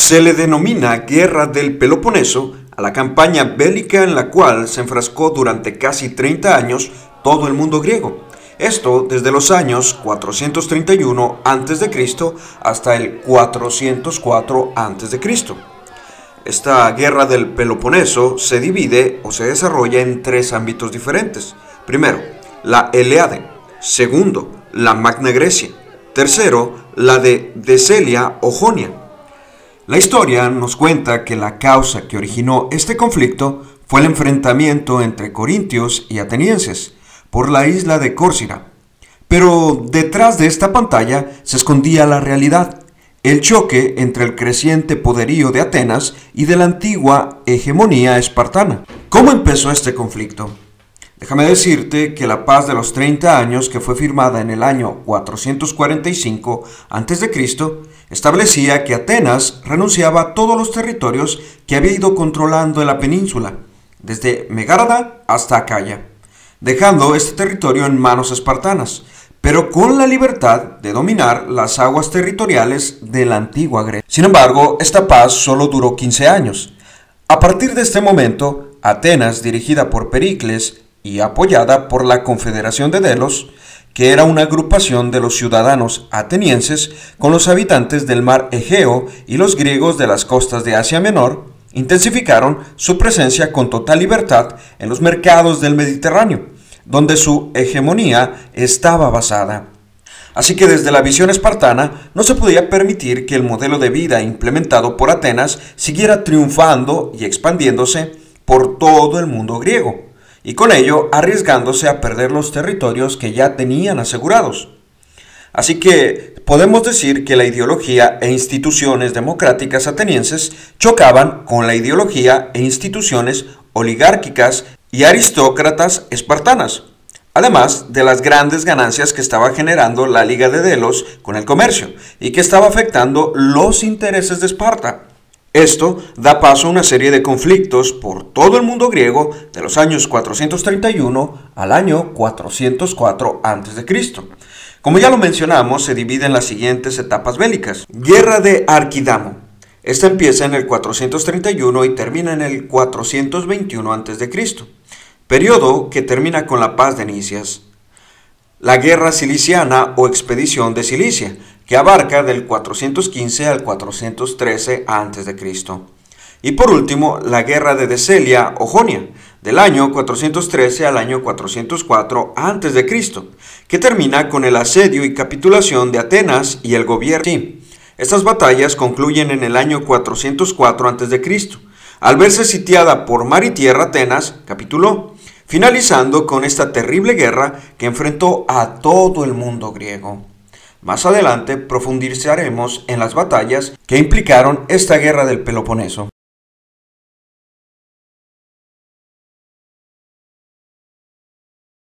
Se le denomina Guerra del Peloponeso a la campaña bélica en la cual se enfrascó durante casi 30 años todo el mundo griego. Esto desde los años 431 a.C. hasta el 404 a.C. Esta Guerra del Peloponeso se divide o se desarrolla en tres ámbitos diferentes. Primero, la Eléade. Segundo, la Magna Grecia. Tercero, la de Decelia o Jonia. La historia nos cuenta que la causa que originó este conflicto fue el enfrentamiento entre corintios y atenienses por la isla de Córcira. Pero detrás de esta pantalla se escondía la realidad, el choque entre el creciente poderío de Atenas y de la antigua hegemonía espartana. ¿Cómo empezó este conflicto? Déjame decirte que la paz de los 30 años, que fue firmada en el año 445 a.C., establecía que Atenas renunciaba a todos los territorios que había ido controlando en la península, desde Megárada hasta Acaya, dejando este territorio en manos espartanas, pero con la libertad de dominar las aguas territoriales de la antigua Grecia. Sin embargo, esta paz solo duró 15 años. A partir de este momento, Atenas, dirigida por Pericles y apoyada por la Confederación de Delos, que era una agrupación de los ciudadanos atenienses con los habitantes del mar Egeo y los griegos de las costas de Asia Menor, intensificaron su presencia con total libertad en los mercados del Mediterráneo, donde su hegemonía estaba basada. Así que desde la visión espartana no se podía permitir que el modelo de vida implementado por Atenas siguiera triunfando y expandiéndose por todo el mundo griego, y con ello arriesgándose a perder los territorios que ya tenían asegurados. Así que podemos decir que la ideología e instituciones democráticas atenienses chocaban con la ideología e instituciones oligárquicas y aristócratas espartanas, además de las grandes ganancias que estaba generando la Liga de Delos con el comercio y que estaba afectando los intereses de Esparta. Esto da paso a una serie de conflictos por todo el mundo griego de los años 431 al año 404 a.C. Como ya lo mencionamos, se divide en las siguientes etapas bélicas. Guerra de Arquidamo. Esta empieza en el 431 y termina en el 421 a.C., periodo que termina con la paz de Nicias. La Guerra Ciliciana o Expedición de Cilicia, que abarca del 415 al 413 a.C. Y por último, la Guerra de Decelia o Jonia, del año 413 al año 404 a.C., que termina con el asedio y capitulación de Atenas y el gobierno. Sí, estas batallas concluyen en el año 404 a.C. Al verse sitiada por mar y tierra, Atenas capituló, finalizando con esta terrible guerra que enfrentó a todo el mundo griego. Más adelante profundizaremos en las batallas que implicaron esta Guerra del Peloponeso.